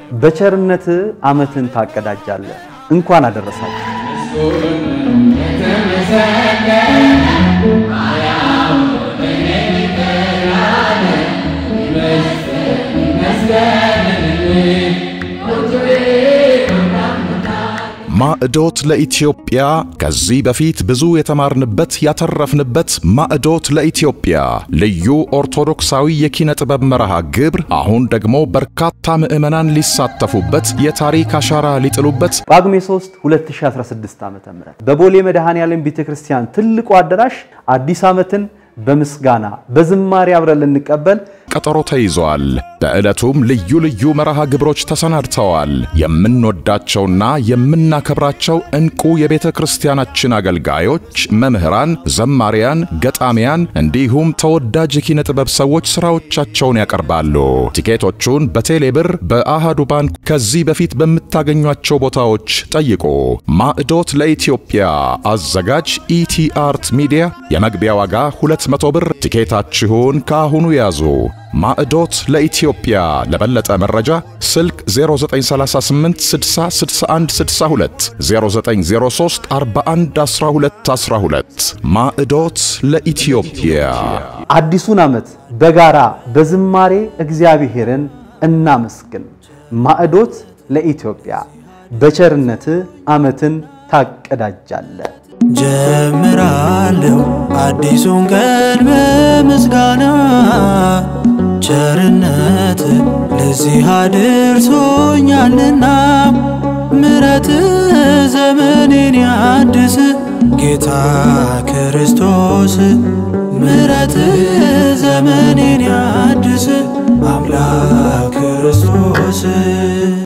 በቸርነት ዓመትን ታቀዳጃለህ እንኳን አደረሳችሁ ማዕዶት ለኢትዮጵያ ከዚህ በፊት ብዙ የተማርንበት ያተረፍንበት ማዕዶት ለኢትዮጵያ ልዩ ኦርቶዶክሳዊ የኪነ ጥበብ መርሃ ግብር አሁን ደግሞ በርካታ ምዕመናን ሊሳተፉበት የታሪክ አሻራ ሊጥሉበት ጳጉሜ 3 2016 ዓ.ም በቦሌ መድኃኔዓለም ቤተክርስቲያን ትልቁ አዳራሽ አዲስ ዓመትን በምስጋና በዝማሬ አብረን ልንቀበል ቀጠሮ ተይዟል። በዕለቱም ልዩ ልዩ መርሃ ግብሮች ተሰናድተዋል። የምንወዳቸውና የምናከብራቸው እንቁ የቤተ ክርስቲያናችን አገልጋዮች፣ መምህራን፣ ዘማሪያን፣ ገጣሚያን እንዲሁም ተወዳጅ የኪነ ጥበብ ሰዎች ስራዎቻቸውን ያቀርባሉ። ቲኬቶቹን በቴሌብር በአሃዱ ባንክ ከዚህ በፊት በምታገኟቸው ቦታዎች ጠይቁ። ማዕዶት ለኢትዮጵያ አዘጋጅ ኢቲ አርት ሚዲያ የመግቢያ ዋጋ 200 ብር። ቲኬታችሁን ካሁኑ ያዙ። ማዕዶት ለኢትዮጵያ ለበለጠ መረጃ ስልክ 0938 60 61 62 0903 41 12 12 ማዕዶት ለኢትዮጵያ አዲሱን ዓመት በጋራ በዝማሬ እግዚአብሔርን እናመስግን። ማዕዶት ለኢትዮጵያ በቸርነት ዓመትን ታቀዳጃለህ። ጀምራለሁ አዲሱን ቀን በምስጋና ቸርነት ለዚህ አድርሶኛልና ምሕረት ዘመኔን ያድስ ጌታ ክርስቶስ ምሕረት ዘመኔን ያድስ አምላክ ክርስቶስ